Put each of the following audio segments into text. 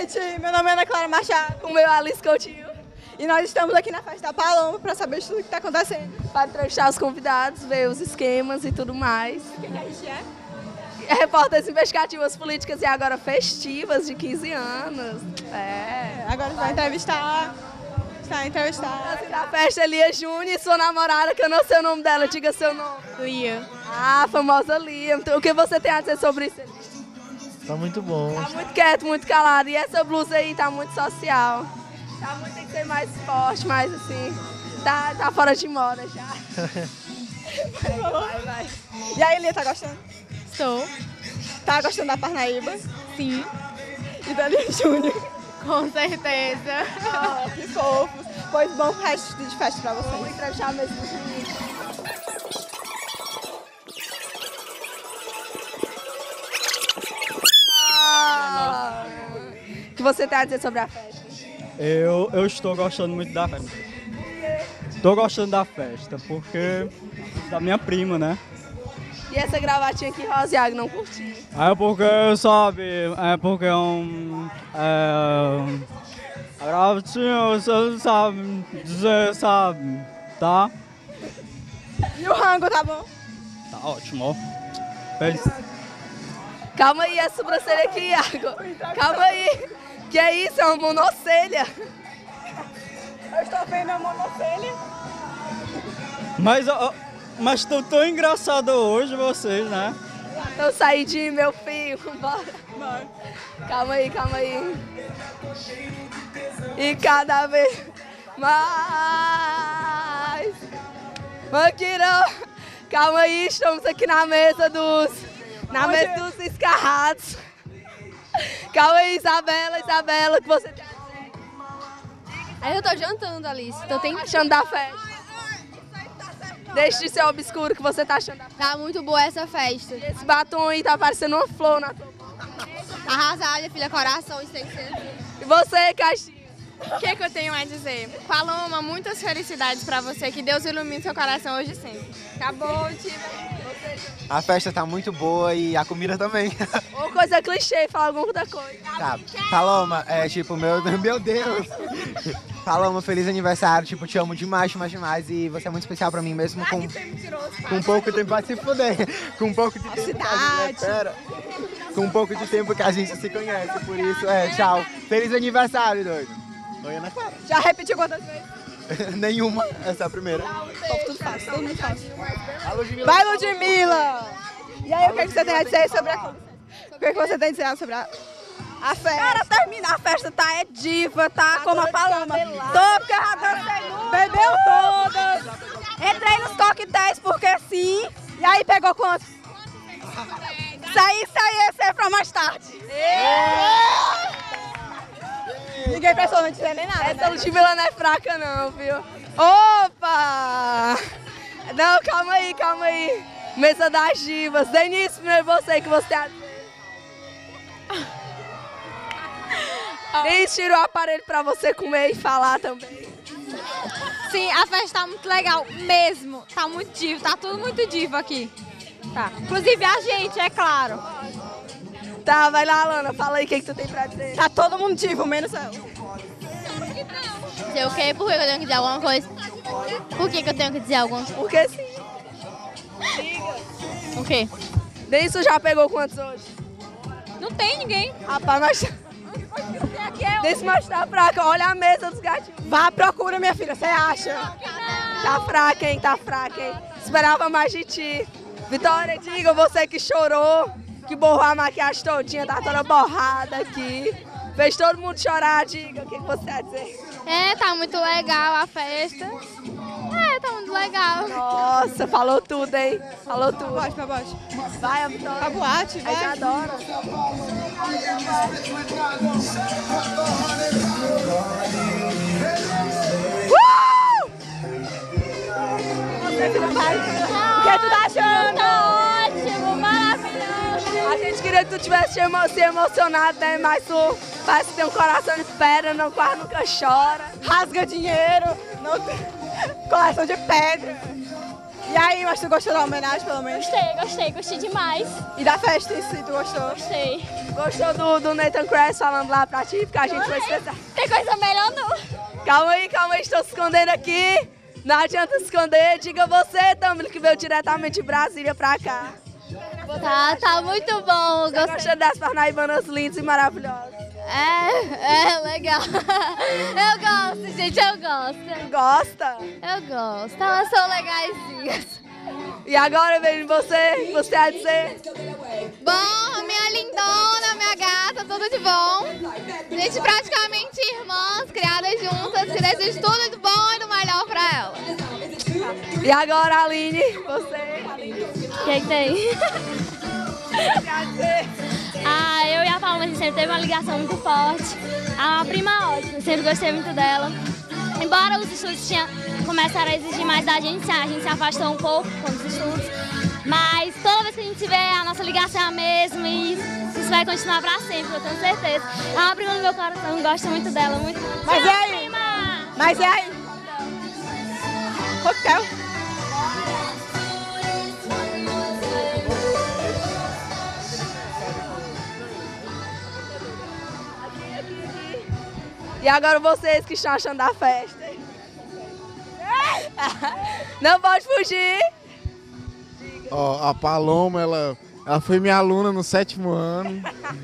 noite, meu nome é Ana Clara Machado. O meu é Alice Coutinho. E nós estamos aqui na festa da Paloma para saber de tudo que está acontecendo. Para entrevistar os convidados, ver os esquemas e tudo mais. O que a gente é? Repórteres investigativas políticas e agora festivas de 15 anos. Agora a gente vai entrevistar. Assim, da festa Lia Júnior e sua namorada, que eu não sei o nome dela, diga seu nome. Lia. Ah, a famosa Lia. O que você tem a dizer sobre isso? Tá muito bom. Tá muito quieto, muito calado. E essa blusa aí tá muito social. Tá muito, tem que ser mais forte, mais assim. Tá fora de moda já. Vai. E aí, Lia, tá gostando? Estou. Tá gostando da Parnaíba? Sim, E da Lia Júnior? com certeza. Ah, que fofos. Pois bom resto de festa pra Vamos vocês. entrevistar mesmo os meninos. O que você tem a dizer sobre a festa? Eu estou gostando muito da festa. Estou gostando da festa porque da minha prima, né? E essa gravatinha aqui, Rosiago, não curti. É porque, sabe, a gravatinha você não sabe dizer, sabe, tá? E o rango, tá bom? Tá ótimo, ó. Pense. Calma aí, a sobrancelha aqui, Iago. Calma aí. Que é isso? É uma monocelha. Eu estou vendo a monocelha. Mas estão tão engraçados hoje vocês, né? Então saí de meu filho. Bora. Calma aí, calma aí. E cada vez mais. Maquirão. Calma aí, estamos aqui na mesa dos escarrados. Calma aí, Isabela, o que você tem a dizer? Aí eu tô jantando, Alice. Então tem... Achando da festa? Deixa de ser obscuro, que você tá achando da festa. Tá muito boa essa festa. Esse batom aí tá parecendo uma flor na tua boca. Arrasada, minha filha, coração, isso tem que ser. E você, Caixinha? O que eu tenho a dizer? Paloma, muitas felicidades pra você. Que Deus ilumine seu coração hoje e sempre. Acabou, time. A festa tá muito boa e a comida também. Ou coisa clichê, fala alguma outra coisa. Tá. Paloma, meu Deus. Paloma, feliz aniversário, tipo, te amo demais, demais. E você é muito especial pra mim, mesmo com pouco tempo, vai se fuder. Com pouco de tempo que a gente, com um pouco de tempo que a gente se conhece, por isso, tchau. Feliz aniversário, doido. Oi, Ana Clara. Já repetiu quantas vezes? Nenhuma, essa é a primeira. Tudo fácil, todo mundo fácil. A Ludmilla. Vai, Ludmilla! E aí, o que você tem a dizer sobre a... O que você tem a dizer sobre a festa? Cara, termina a festa, tá? É diva, tá? Como a Paloma. Tô, porque eu já dancei muito. Bebeu todas! Entrei nos coquetéis porque sim. E aí, pegou quantos? Isso aí, esse é pra mais tarde. Ninguém pensou não dizer nem nada, Essa Ludmilla não é fraca não, viu? Opa! Não, calma aí. Mesa das divas. Denise, primeiro você, que você tem a dizer. Denise, tira o aparelho pra você comer e falar também. Sim, a festa tá muito legal mesmo. Tá muito diva, tá tudo muito diva aqui. Tá. Inclusive a gente, é claro. Tá, vai lá, Alana, fala aí o que tu tem pra dizer. Tá todo mundo divo, menos eu. Dizer o quê? Por que eu tenho que dizer alguma coisa? Por que eu tenho que dizer alguma coisa? Porque sim. O quê? Denise, já pegou quantos hoje? Não tem ninguém. Rapaz, nós... Denise, mas tá fraca. Olha a mesa dos gatinhos. Vá à procura, minha filha, você acha? Tá fraca, hein? Esperava mais de ti. Vitória, diga, você que chorou, que borrou a maquiagem todinha, tá toda borrada aqui. Fez todo mundo chorar, diga, o que você vai dizer? Tá muito legal a festa. Tá muito legal. Nossa, falou tudo, hein? Falou tudo. Pra baixo. Vai, a Vitória. A boate, vai. A gente adora. O que tu tá achando? Tá ótimo, maravilhoso. A gente queria que tu tivesse se emocionado, né? Mas tu parece que tem um coração de pedra, não, quase nunca chora. Rasga dinheiro, não tem... Coleção de pedra. E aí, mas tu gostou da homenagem, pelo menos? Gostei demais. E da festa em si, tu gostou? Gostei. Gostou do Nathan Kress falando lá pra ti? Porque a gente foi especial. Tem coisa melhor não. Calma aí, estou se escondendo aqui. Não adianta se esconder. Diga você, Tamil, que veio diretamente de Brasília pra cá. Tá muito bom. Você gosta das parnaibanas lindas e maravilhosas? Legal. Eu gosto, gente, eu gosto. Gosta? Eu gosto. Elas são legaisinhas. E agora, bem, você há de dizer? Bom, minha lindona, minha gata, tudo de bom. Gente, praticamente irmãs, criadas juntas, que desejam tudo de bom e do melhor pra elas. E agora, Aline, você? O que tem? Eu e a Paloma, a gente sempre teve uma ligação muito forte. A prima ótima, sempre gostei muito dela. Embora os estudos começaram a exigir mais da gente se afastou um pouco com os estudos. Mas toda vez que a gente se vê, a nossa ligação é a mesma e isso vai continuar pra sempre, eu tenho certeza. É uma prima do meu coração, gosto muito dela, muito. Mas Tchau, e aí? prima! Mas e aí? Coquetel. E agora vocês que estão achando da festa. Não pode fugir. Ó, a Paloma, ela foi minha aluna no 7º ano.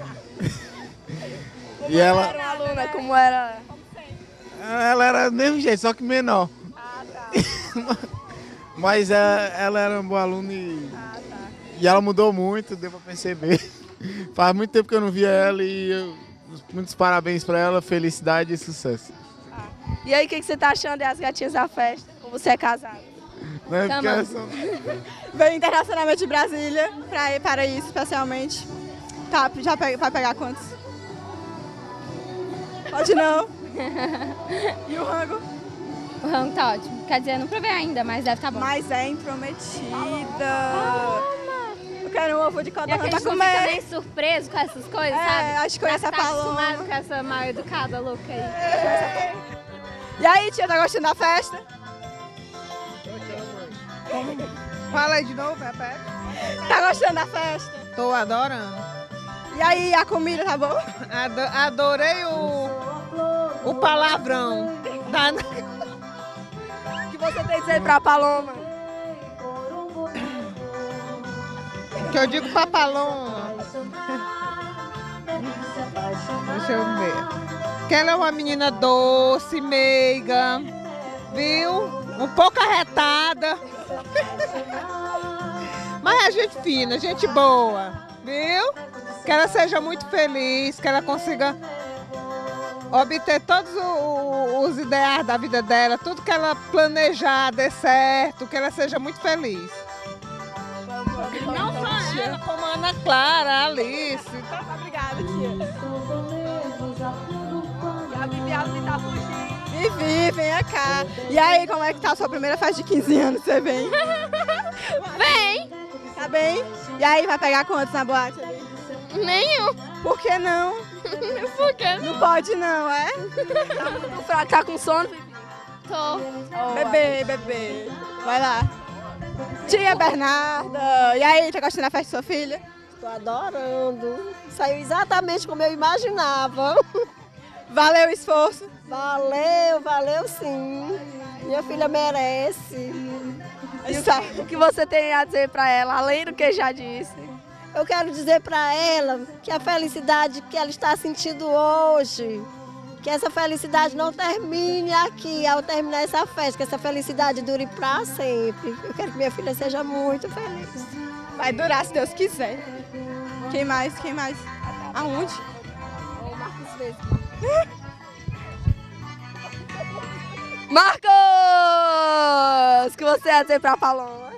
E ela Era uma aluna, como era? ela era do mesmo jeito, só que menor. Mas ela era uma boa aluna e ela mudou muito, deu pra perceber. Faz muito tempo que eu não via ela e muitos parabéns pra ela, felicidade e sucesso. E aí, o que você tá achando das gatinhas da festa? Como você é casado? Né? Porque Tamo. elas são- Veio internacionalmente de Brasília para isso, especialmente. Tá, já vai pegar quantos? Pode não. E o rango? O rango tá ótimo. Quer dizer, eu não provei ainda, mas deve estar bom. Mas é intrometida. Eu quero um ovo de E codorna aquele pra que não fica comer. meio surpreso com essas coisas, É, sabe? acho que conhece Já a tá Paloma. acostumado com essa mal educada louca aí. E aí, tia, tá gostando da festa? Fala aí de novo, repete. Tá gostando da festa? Tô adorando. E aí, a comida tá boa? Adorei o palavrão. O que você tem a dizer pra Paloma? Que eu digo pra Paloma. Deixa eu ver. Que ela é uma menina doce, meiga, viu? Um pouco arretada. Mas é gente fina, gente boa, viu? Que ela seja muito feliz, que ela consiga obter todos os ideais da vida dela, tudo que ela planejar dê certo, que ela seja muito feliz. Não só ela, como a Ana Clara, a Alice. Obrigada, tia. E a Viviane tá fugindo. Vivi, venha cá. E aí, como é que tá a sua primeira festa de 15 anos? Você vem? Vem! Tá bem? E aí, vai pegar quantos na boate ali? Nenhum! Por que não? Por quê? Não pode não, é? O Fraco tá com sono, Vivi? Tô. Bebê. Vai lá. Tia Bernarda. E aí, tá gostando da festa de sua filha? Tô adorando. Saiu exatamente como eu imaginava. Valeu o esforço? Valeu sim. Minha filha merece. O que você tem a dizer pra ela, além do que já disse? Eu quero dizer para ela que a felicidade que ela está sentindo hoje, que essa felicidade não termine aqui ao terminar essa festa, que essa felicidade dure para sempre. Eu quero que minha filha seja muito feliz. Vai durar, se Deus quiser. Quem mais? Aonde? Marcos! O que você ia dizer pra Paloma?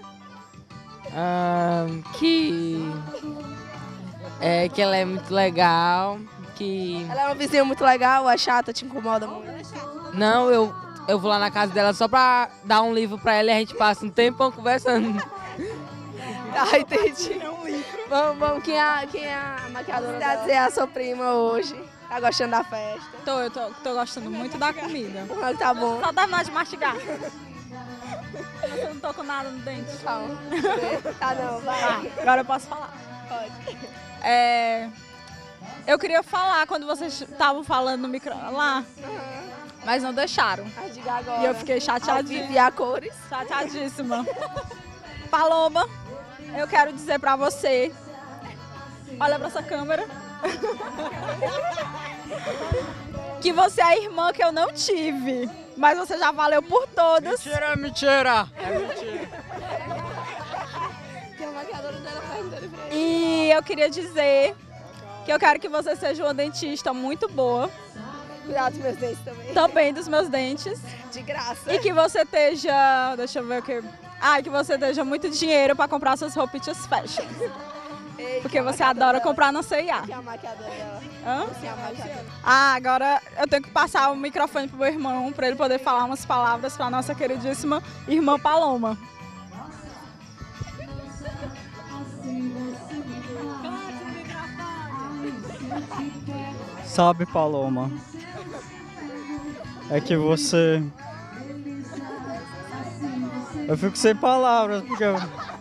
Que ela é muito legal, que... Ela é uma vizinha muito legal, é chata, te incomoda muito? Não, eu vou lá na casa dela só pra dar um livro pra ela e a gente passa um tempão conversando. Ah, entendi. Vamos, quem é a maquiadora? Você ia dizer a sua prima hoje? Tá gostando da festa? Eu tô gostando muito da comida. Tá bom. Só terminar de mastigar. Você não tocou nada no dente? Calma. Tá não, vai. Tá, agora eu posso falar. Pode. Eu queria falar quando vocês estavam falando no micro lá, mas não deixaram. Diga agora. E eu fiquei chateadíssima. E a cores? Chateadíssima. Paloma, eu quero dizer pra você, olha pra essa câmera, que você é a irmã que eu não tive, mas você já valeu por todas. Mentira, mentira! É mentira. Tem uma maquiadora dela perguntando pra ele. E eu queria dizer que eu quero que você seja uma dentista muito boa. Cuidado dos meus dentes também. Também dos meus dentes. De graça. E que você esteja, deixa eu ver o que... que você esteja muito dinheiro pra comprar suas roupitas fashion. Ei, porque você adora comprar na C&A. Que é a maquiadora dela. Hã? Sim, a maquiadora. Agora eu tenho que passar o microfone pro meu irmão pra ele poder falar umas palavras pra nossa queridíssima irmã Paloma. Sabe, Paloma, é que você... Eu fico sem palavras, porque eu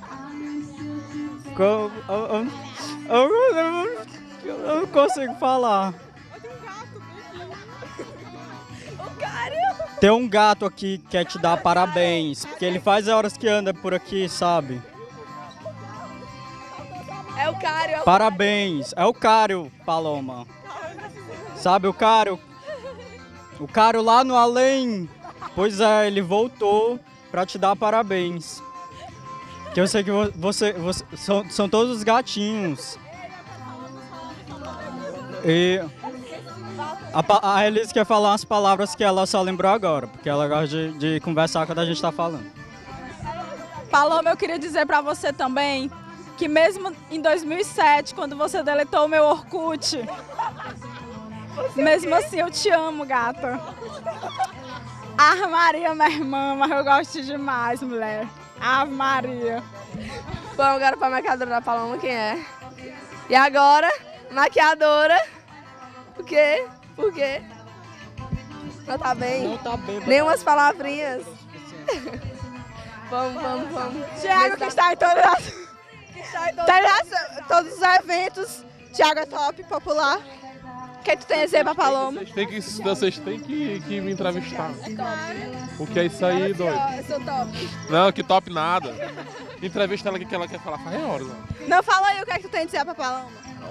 não consigo falar. Tem um gato aqui que quer te dar parabéns, porque ele faz horas que anda por aqui, sabe? É o Cário. Parabéns, é o Cário, Paloma. Sabe o Cário? O Cário lá no além. Pois é, ele voltou pra te dar parabéns. Que eu sei que você são todos os gatinhos. E a Elise quer falar umas palavras que ela só lembrou agora, porque ela gosta de conversar quando a gente tá falando. Paloma, eu queria dizer pra você também que mesmo em 2007, quando você deletou o meu Orkut, mesmo assim eu te amo, gata. Ave Maria, minha irmã, mas eu gosto demais, mulher. Ave Maria. Bom, agora pra maquiadora da Paloma, quem é? E agora, maquiadora. O quê? Por quê? Não tá bem? Não tá bem. Nem umas palavrinhas. Vamos. Thiago, que está em todos os eventos. Thiago é top, popular. O que tu tem a dizer pra Paloma? Vocês têm que me entrevistar. O que é isso aí, doido? Eu sou top. Não, que top nada. Entrevista ela, o que ela quer falar faz horas. Não, fala aí o que é que tu tem a dizer pra Paloma.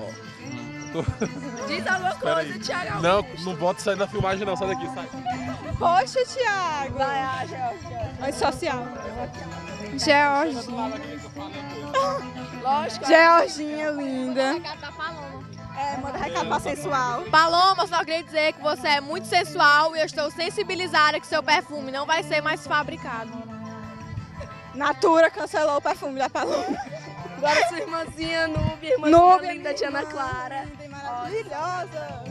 Diz alguma coisa, Thiago. Não bota isso aí na filmagem não, sai daqui, sai. Poxa, Thiago. Vai, Georgia. Antissocial. Georginha. Lógico. Georginha, linda. Paloma. Manda recado pra sensual. Paloma, só queria dizer que você é muito sensual e eu estou sensibilizada que seu perfume não vai ser mais fabricado. Natura cancelou o perfume da Paloma. Agora sua irmãzinha Núbia, irmãzinha linda de Ana Clara. Maravilhosa.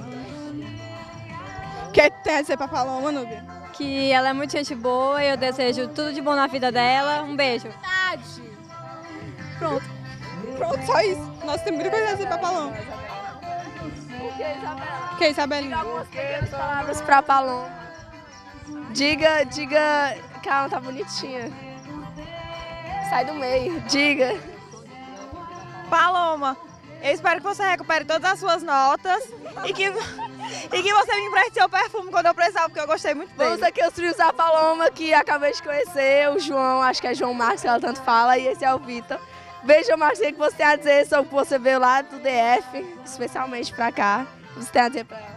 O que tu tem a dizer pra Paloma, Núbia? Que ela é muito gente boa e eu desejo tudo de bom na vida dela. Um beijo. Pronto, só isso. Nós temos muita coisa a dizer pra Paloma. O que, Isabela? O que, Isabelinha? Algumas pequenas palavras pra Paloma. Diga. Calma, tá bonitinha. Sai do meio, diga. Paloma, eu espero que você recupere todas as suas notas e que você me empreste seu perfume quando eu precisar, porque eu gostei muito dele. Vamos aqui os trios da Paloma, que acabei de conhecer, o João, acho que é João Marcos, que ela tanto fala, e esse é o Vitor. Veja, Marcos, o que você tem a dizer sobre o que você veio lá do DF, especialmente pra cá. O que você tem a dizer pra ela?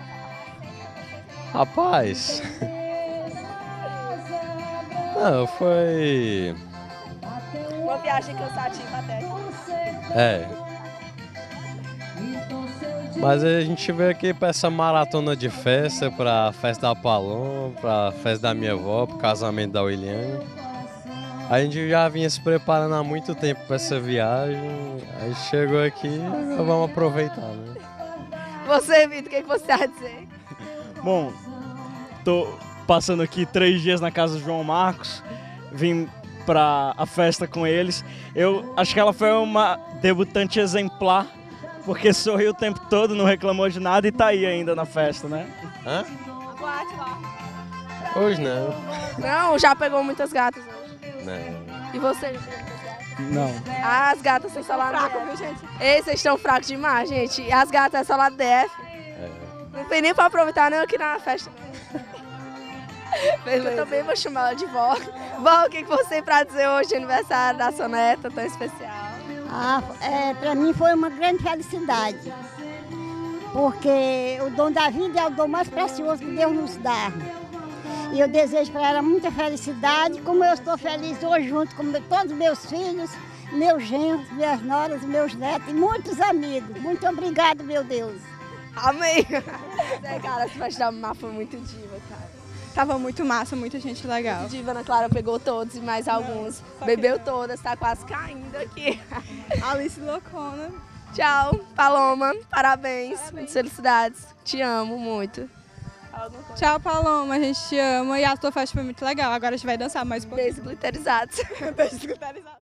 Rapaz, não, foi... Uma viagem cansativa até. Mas a gente veio aqui pra essa maratona de festa, pra festa da Paloma, pra festa da minha avó, pro casamento da Williane. A gente já vinha se preparando há muito tempo pra essa viagem, aí chegou aqui, vamos aproveitar, né? Você, Vitor, o que você tem a dizer? Bom, tô passando aqui 3 dias na casa do João Marcos, vim pra a festa com eles. Eu acho que ela foi uma debutante exemplar, porque sorriu o tempo todo, não reclamou de nada e tá aí ainda na festa, né? Hã? Hoje não. Não, já pegou muitas gatas hoje. Não. E você? Não. As gatas são só lá no fracos, DF. viu, gente? Ei, vocês estão fracos demais, gente. As gatas é só lá do DF. Não tem nem pra aproveitar não aqui na festa. Eu também vou chamar ela de vó. Vó, o que você tem pra dizer hoje, aniversário da sua neta tão especial? Para mim foi uma grande felicidade, porque o dom da vida é o dom mais precioso que Deus nos dá. E eu desejo para ela muita felicidade, como eu estou feliz hoje junto com todos os meus filhos, meus genros, minhas noras, meus netos e muitos amigos. Muito obrigado, meu Deus. Amém. Cara, essa festa da Má foi muito diva, cara. Tava muito massa, muita gente legal. Diva, Ana Clara pegou todos e mais alguns. Bebeu todas, tá quase caindo aqui. Alice loucona. Tchau, Paloma. Parabéns. Muitas felicidades. Te amo muito. Tchau, Paloma. A gente te ama. E a tua festa foi muito legal. Agora a gente vai dançar mais um pouquinho. Beijos gliterizados. Beijos gliterizados.